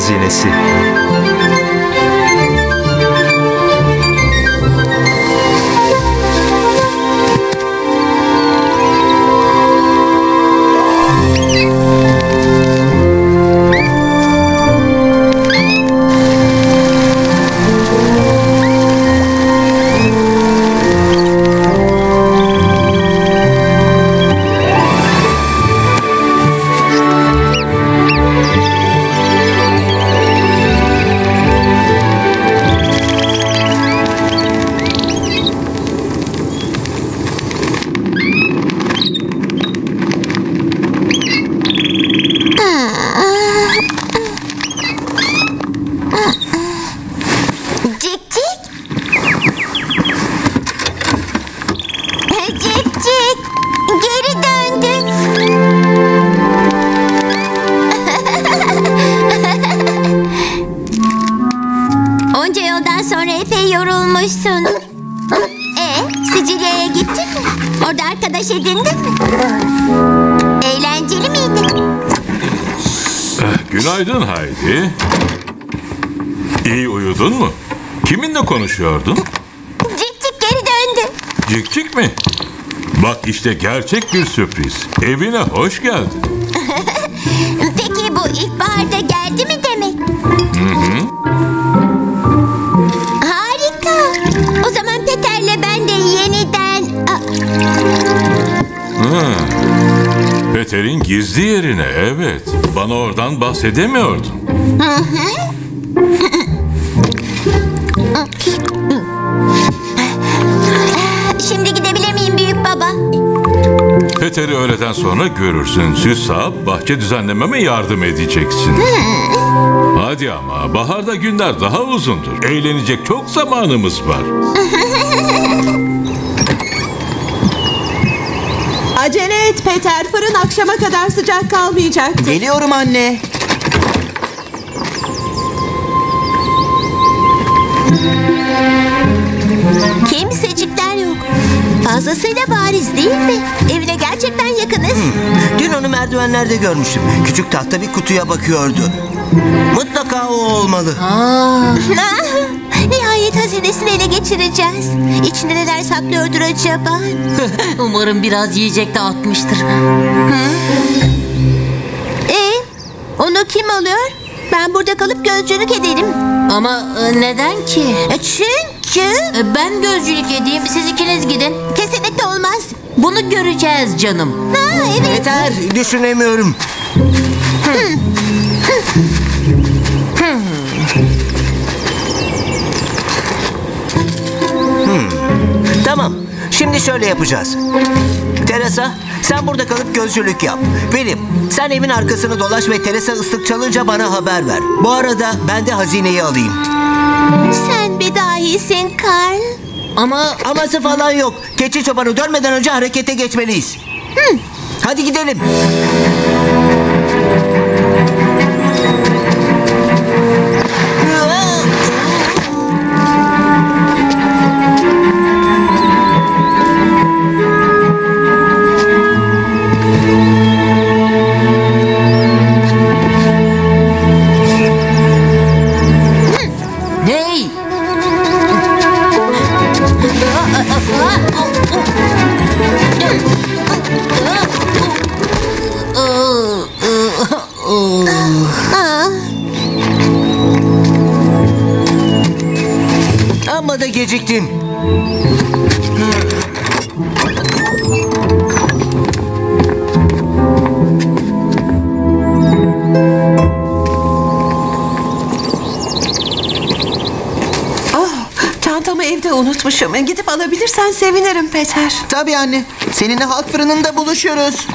hazinesi. Sicilya'ya gittin mi? Orada arkadaş edindin mi? Eğlenceli miydi? Günaydın Haydi. İyi uyudun mu? Kiminle konuşuyordun? Cikcik geri döndü. Cikcik mi? Bak işte gerçek bir sürpriz. Evine hoş geldin. Peki bu ilkbaharda geldi mi demek? Harika. O zaman Peter'le ben de yeniden... Peter'in gizli yerine, evet. Bana oradan bahsedemiyordun. Şimdi gidebilir miyim büyük baba? Peter'i öğleden sonra görürsün. Süs sağıp bahçe düzenlememe yardım edeceksin. Hadi ama baharda günler daha uzundur. Eğlenecek çok zamanımız var. Acele et Peter, fırın akşama kadar sıcak kalmayacaktır. Geliyorum anne. Kimsecikler yok. Fazlasıyla bariz değil mi? Evine gerçekten yakınız. Dün onu merdivenlerde görmüştüm. Küçük tahta bir kutuya bakıyordu. Mutlaka o olmalı. Nihayet hazinesini ele geçireceğiz. İçinde neler saklıyordur acaba? Umarım biraz yiyecek de atmıştır. Onu kim alıyor? Ben burada kalıp gözcülük ederim. Ama neden ki? Çünkü... Ben gözcülük edeyim, siz ikiniz gidin. Kesinlikle olmaz. Bunu göreceğiz canım. Evet. Yeter, düşünemiyorum. Tamam, şimdi şöyle yapacağız. Teresa, sen burada kalıp gözcülük yap. William, sen evin arkasını dolaş ve Teresa ıslık çalınca bana haber ver. Bu arada ben de hazineyi alayım. Sen bir dahisin Karl. Aması falan yok. Keçi çobanı dönmeden önce harekete geçmeliyiz. Hadi gidelim. Hey! Amma da geciktin. Çantamı evde unutmuşum. Gidip alabilirsen sevinirim Peter. Tabii anne. Seninle halk fırınında buluşuyoruz.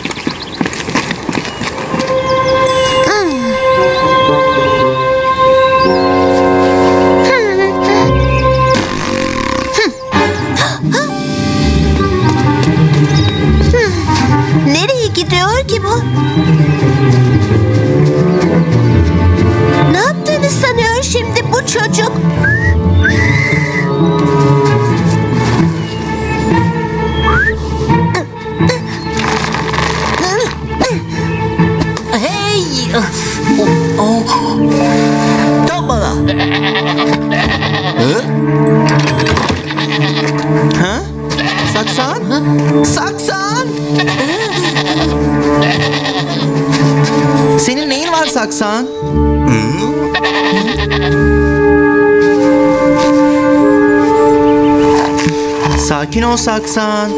Nereye gidiyor ki bu? Ne yaptığını sanıyor şimdi bu çocuk? Sakin ol Saksan.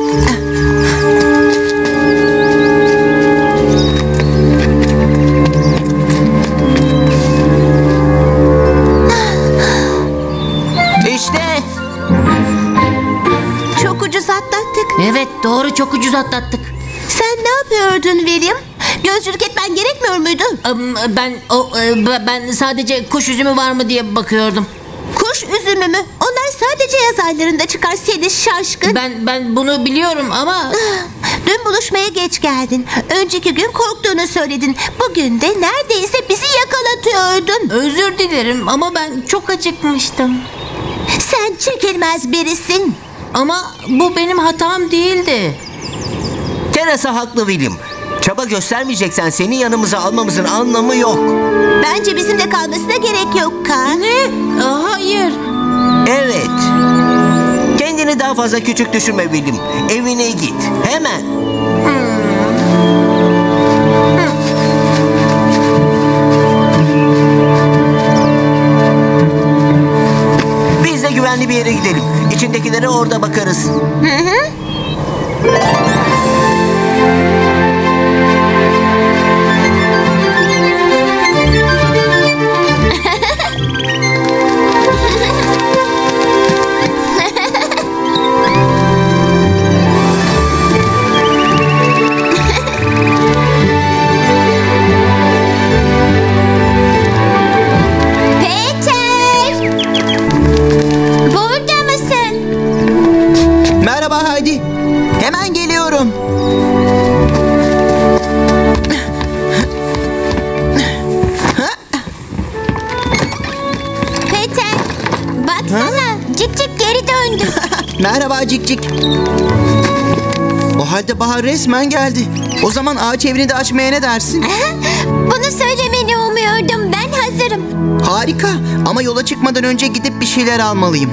İşte. Çok ucuz atlattık. Evet doğru, çok ucuz atlattık. Sen ne yapıyordun William? Gözcülük etmen gerekmiyor muydu? Ben sadece kuş üzümü var mı diye bakıyordum. Kuş üzümü mü? Onlar sadece yaz aylarında çıkar seni şaşkın. Ben bunu biliyorum ama Dün buluşmaya geç geldin. Önceki gün korktuğunu söyledin. Bugün de neredeyse bizi yakalatıyordun. özür dilerim ama ben çok acıkmıştım. Sen çekilmez birisin. Ama bu benim hatam değildi. Teresa haklı William. Çaba göstermeyeceksen seni yanımıza almamızın anlamı yok. Bence bizimle kalmasına gerek yok Karl. Ne? Hayır. Evet. Kendini daha fazla küçük düşürme William. Evine git. Hemen. Biz de güvenli bir yere gidelim. İçindekilere orada bakarız. Peter! Burada mısın? Merhaba Haydi. Hemen geliyorum. Peter! Baksana. Cik cik geri döndü. Merhaba Cikcik. O halde bahar resmen geldi. O zaman ağaç evini de açmaya ne dersin? Bunu söylemeni umuyordum. Ben hazırım. Harika. Ama yola çıkmadan önce gidip bir şeyler almalıyım.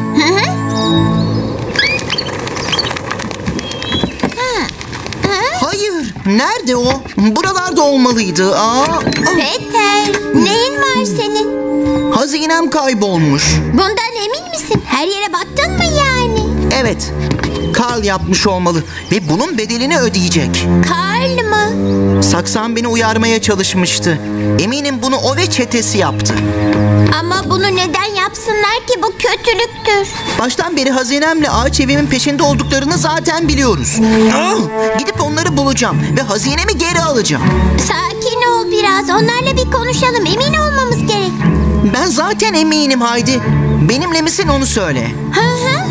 Hayır. Nerede o? Buralarda olmalıydı. Peter, neyin var senin? Hazinem kaybolmuş. Bundan emin misin? Her yere baktın mı yani? Evet. Karl yapmış olmalı ve bunun bedelini ödeyecek. Karl mı? Saksan beni uyarmaya çalışmıştı. Eminim bunu o ve çetesi yaptı. Ama bunu neden yapsınlar ki? Bu kötülüktür. Baştan beri hazinemle ağaç evimin peşinde olduklarını zaten biliyoruz. Gidip onları bulacağım ve hazinemi geri alacağım. Sakin ol biraz. Onlarla bir konuşalım. Emin olmamız gerek. Ben zaten eminim Haydi. Benimle misin onu söyle. Hı hı.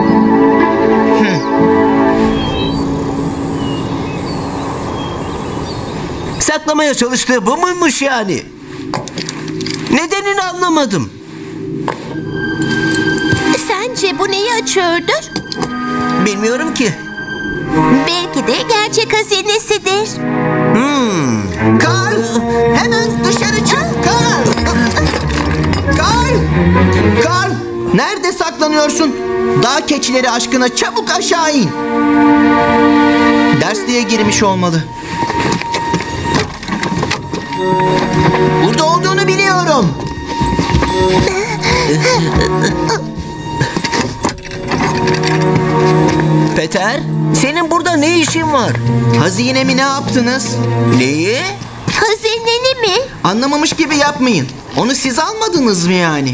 Saklamaya çalıştığı bu muymuş yani? Nedenini anlamadım. Sence bu neyi açıyordur? Bilmiyorum ki. Belki de gerçek hazinesidir. Karl! Hemen dışarı çık! Karl! Karl! Karl! Nerede saklanıyorsun? Dağ keçileri aşkına çabuk aşağı in. Dersliğe girmiş olmalı. Burada olduğunu biliyorum. Peter, senin burada ne işin var? Hazinemi ne yaptınız? Neyi? Hazineni mi? Anlamamış gibi yapmayın. Onu siz almadınız mı yani?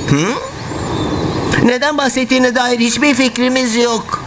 Neden bahsettiğine dair hiçbir fikrimiz yok.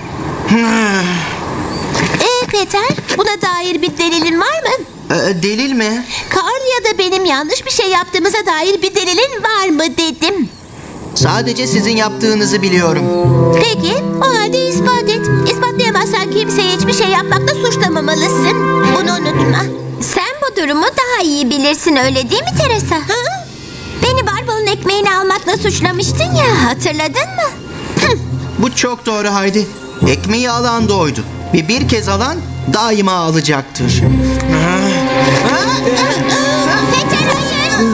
Peter, buna dair bir delilin var mı? Delil mi? Karl ya da benim yanlış bir şey yaptığımıza dair bir delilin var mı dedim. Sadece sizin yaptığınızı biliyorum. Peki, o halde ispat et. İspatlayamazsan kimseye hiçbir şey yapmakla suçlamamalısın. Bunu unutma. Sen bu durumu daha iyi bilirsin, öyle değil mi Teresa? Beni Barbel'ın ekmeğini almakla suçlamıştın ya, hatırladın mı? Bu çok doğru Haydi. Ekmeği alan da oydu. Ve bir kez alan daima alacaktır. Peter, hayır!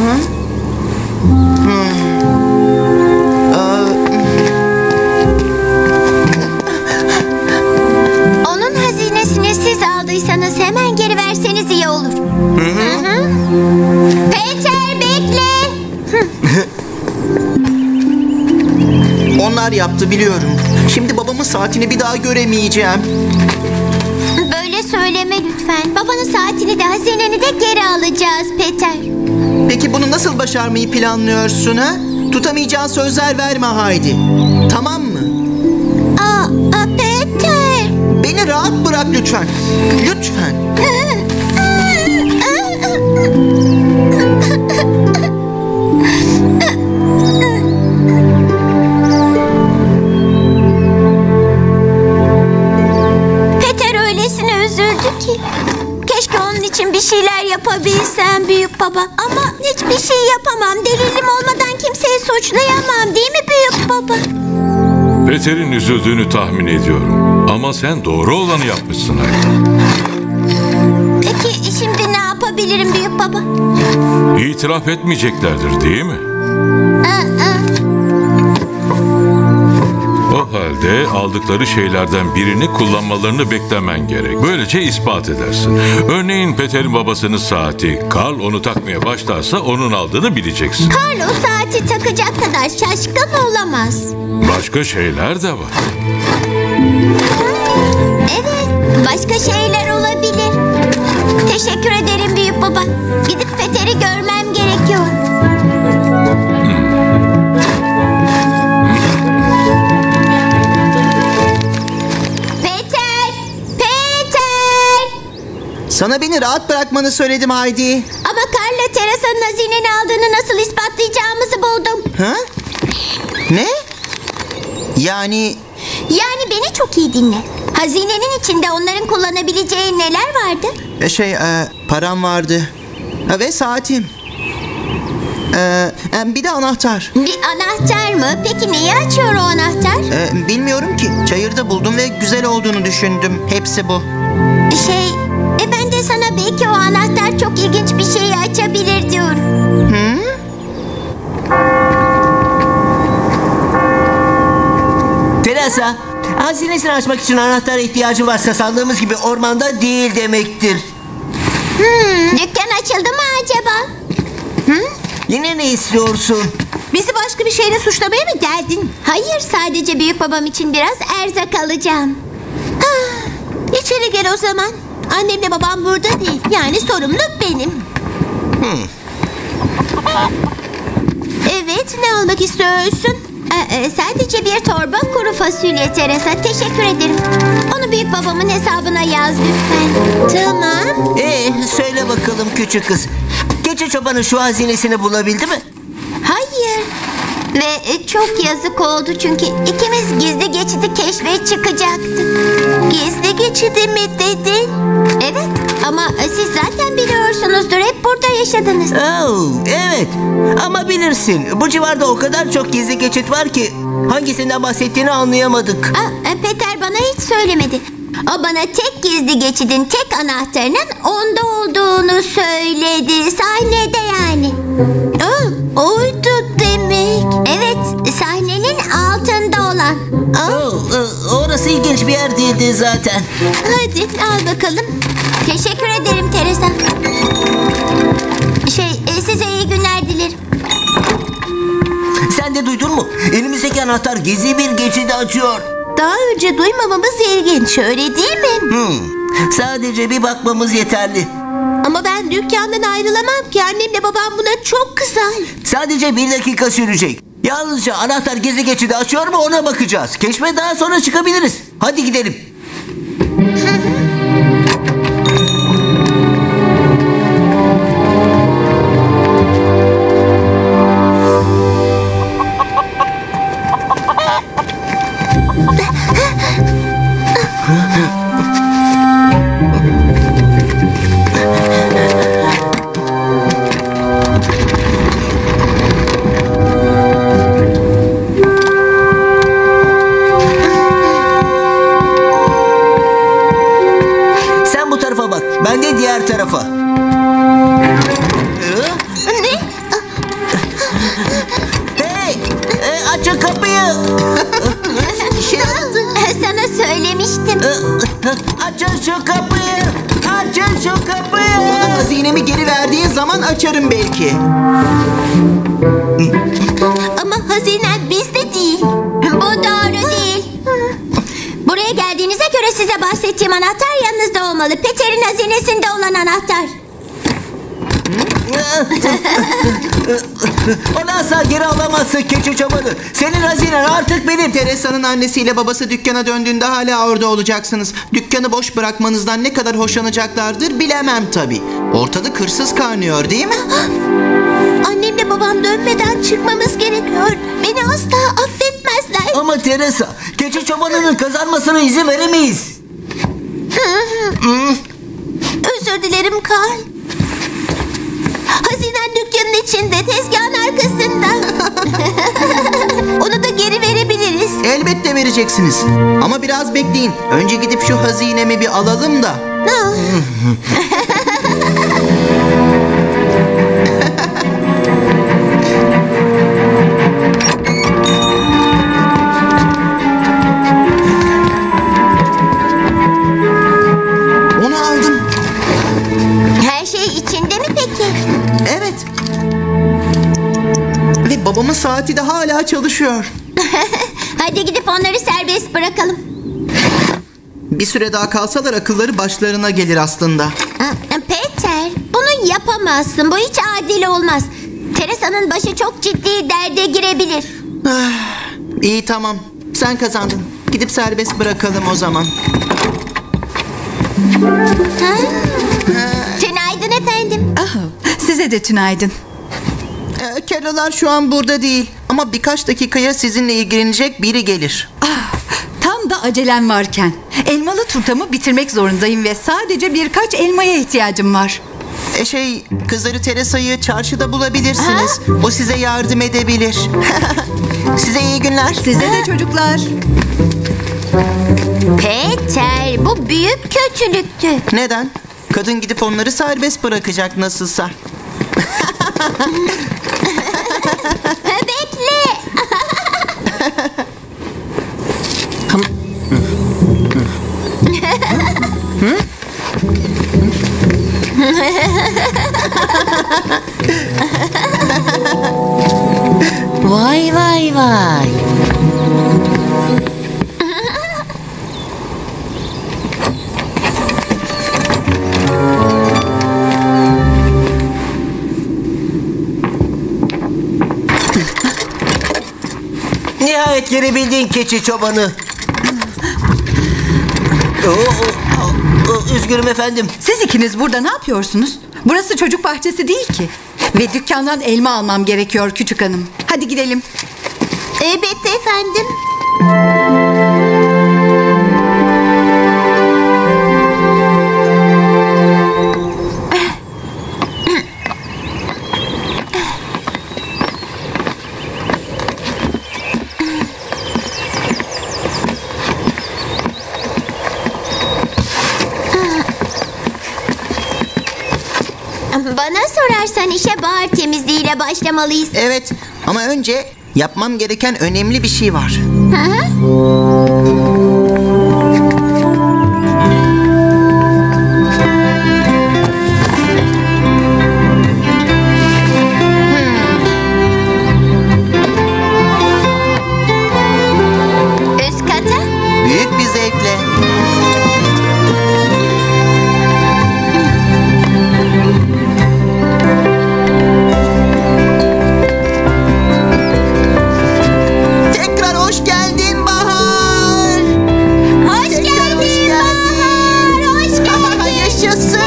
Onun hazinesini siz aldıysanız hemen geri verseniz iyi olur. Hı. Peter, bekle! Onlar yaptı biliyorum. Şimdi babamın saatini bir daha göremeyeceğim. Böyle söyleme lütfen. Babanın saatini de hazineni de geri alacağız Peter. Peki bunu nasıl başarmayı planlıyorsun ha? Tutamayacağın sözler verme Haydi. Tamam mı? Peter. Beni rahat bırak lütfen. Lütfen. Peter öylesine üzüldü ki. Keşke onun için bir şeyler yapabilsem büyük baba. Ama hiçbir şey yapamam. Delilim olmadan kimseyi suçlayamam, değil mi büyük baba? Peter'in üzüldüğünü tahmin ediyorum. Ama sen doğru olanı yapmışsın Haydi. Peki şimdi ne yapabilirim büyük baba? İtiraf etmeyeceklerdir değil mi? O halde aldıkları şeylerden birini kullanmalarını beklemen gerek. Böylece ispat edersin. Örneğin Peter'in babasının saati. Karl onu takmaya başlarsa onun aldığını bileceksin. Karl o saati takacak kadar şaşkın olamaz. Başka şeyler de var. Evet, başka şeyler olabilir. Teşekkür ederim büyük baba. Gidip Peter'i görmem gerekiyor. Peter! Sana beni rahat bırakmanı söyledim Haydi. Ama Karl'la Teresa'nın hazineni aldığını nasıl ispatlayacağımızı buldum. Ha? Ne? Yani Beni çok iyi dinle. Hazinenin içinde onların kullanabileceği neler vardı? param vardı. Ve saatim. Bir de anahtar. Bir anahtar mı? Peki neyi açıyor o anahtar? Bilmiyorum ki. Çayırda buldum ve güzel olduğunu düşündüm. Hepsi bu. Ben de sana belki o anahtar çok ilginç bir şeyi açabilir diyorum. Teresa, hazinesini açmak için anahtara ihtiyacı varsa sandığımız gibi ormanda değil demektir. Dükkan açıldı mı acaba? Yine ne istiyorsun? Bizi başka bir şeyle suçlamaya mı geldin? Hayır, sadece büyük babam için biraz erzak alacağım. İçeri gel o zaman. Annemle babam burada değil. Yani sorumlu benim. Evet, ne almak istiyorsun? Sadece bir torba kuru fasulye Teresa. Teşekkür ederim. Onu büyük babamın hesabına yaz lütfen. Tamam. Söyle bakalım küçük kız. Gece çobanı şu hazinesini bulabildi mi? Hayır. Ve çok yazık oldu çünkü ikimiz gizli geçidi keşfe çıkacaktık. Gizli geçidi mi dedin? Evet, ama siz zaten biliyorsunuzdur. Hep burada yaşadınız. Evet. Ama bilirsin, bu civarda o kadar çok gizli geçit var ki hangisinden bahsettiğini anlayamadık. Peter bana hiç söylemedi. O bana tek gizli geçidin tek anahtarının onda olduğunu söyledi. Sahnede yani. Oydu demek. Evet, sahnenin altında olan. Orası ilginç bir yer değildi zaten. Hadi al bakalım. Teşekkür ederim Teresa. Size iyi günler dilerim. Sen de duydun mu? Elimizdeki anahtar gizli bir geçidi açıyor. Daha önce duymamamız ilginç, öyle değil mi? Sadece bir bakmamız yeterli. Ama ben dükkandan ayrılamam ki. Annemle babam buna çok kızar. Sadece 1 dakika sürecek. Yalnızca anahtar gizli geçidi açıyor mu ona bakacağız. Keşfe daha sonra çıkabiliriz. Hadi gidelim. Sen bu tarafa bak. Ben de diğer tarafa. Ne? Hey! Açın kapıyı. Sana söylemiştim. Açın şu kapıyı. Açın şu kapıyı. Bana hazinemi geri verdiğin zaman açarım belki. Ama hazine bizde değil. Bu doğru değil. bahsettiğim anahtar yanınızda olmalı. Peter'in hazinesinde olan anahtar. Onu asla geri alamazsın keçi çobanı. Senin hazinen artık benim. Teresa'nın annesiyle babası dükkana döndüğünde hala orada olacaksınız. Dükkanı boş bırakmanızdan ne kadar hoşlanacaklardır bilemem tabii. Ortalık hırsız kaynıyor değil mi? Annemle babam dönmeden çıkmamız gerekiyor. Beni asla affetmezler. Ama Teresa, keçi çobanının kazanmasına izin veremeyiz. Özür dilerim Karl. Hazinen dükkanın içinde, tezgahın arkasında. Onu da geri verebiliriz. Elbette vereceksiniz. Ama biraz bekleyin. Önce gidip şu hazinemi bir alalım da. Onu aldım. Her şey içinde mi peki? Evet. Ve babamın saati de hala çalışıyor. Hadi gidip onları serbest bırakalım. Bir süre daha kalsalar akılları başlarına gelir aslında. Peter, bunu yapamazsın. Bu hiç adil olmaz. Teresa'nın başı çok ciddi derde girebilir. İyi tamam. Sen kazandın. Gidip serbest bırakalım o zaman. Tünaydın efendim. Size de tünaydın. Kelolar şu an burada değil. Ama birkaç dakikaya sizinle ilgilenecek biri gelir. Tam da acelem varken. Elmalı turtamı bitirmek zorundayım ve sadece birkaç elmaya ihtiyacım var. Kızları Teresa'yı çarşıda bulabilirsiniz. O size yardım edebilir. Size iyi günler. Size de çocuklar. Peter, bu büyük kötülüktü. Neden? Kadın gidip onları serbest bırakacak nasılsa. Bekle. Vay vay vay. Nihayet gelebildin keçi çobanı. Üzgünüm efendim. Siz ikiniz burada ne yapıyorsunuz? Burası çocuk bahçesi değil ki. Ve dükkandan elma almam gerekiyor küçük hanım. Hadi gidelim. Elbette efendim. Bana sorarsan işe bahar temizliğiyle başlamalıyız. Evet ama önce yapmam gereken önemli bir şey var. Üst kata? Büyük bir zevkle. Tekrar hoş geldin Bahar. Hoş geldin Bahar. Hoş geldin. Yaşasın.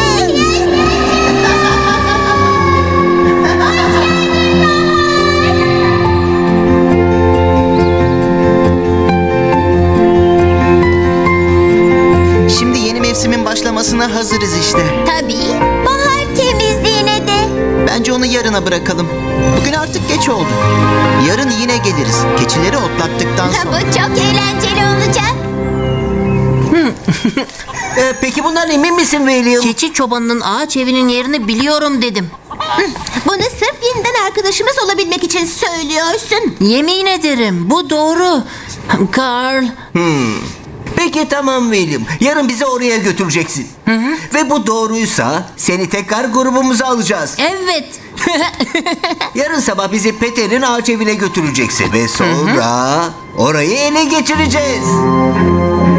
Şimdi yeni mevsimin başlamasına hazırız işte. Tabii. Bahar temizliğine de. Bence onu yarına bırakalım. Bugün artık geç oldu. Yarın yine geliriz. Keçileri otlattıktan sonra. Bu çok eğlenceli olacak. Peki bundan emin misin William? Keçi çobanının ağaç evinin yerini biliyorum dedim. Bunu sırf yeniden arkadaşımız olabilmek için söylüyorsun. Yemin ederim bu doğru. Karl. Peki tamam William. Yarın bizi oraya götüreceksin. Ve bu doğruysa seni tekrar grubumuza alacağız. Evet. Yarın sabah bizi Peter'in ağaç evine götüreceksin. Ve sonra orayı ele geçireceğiz.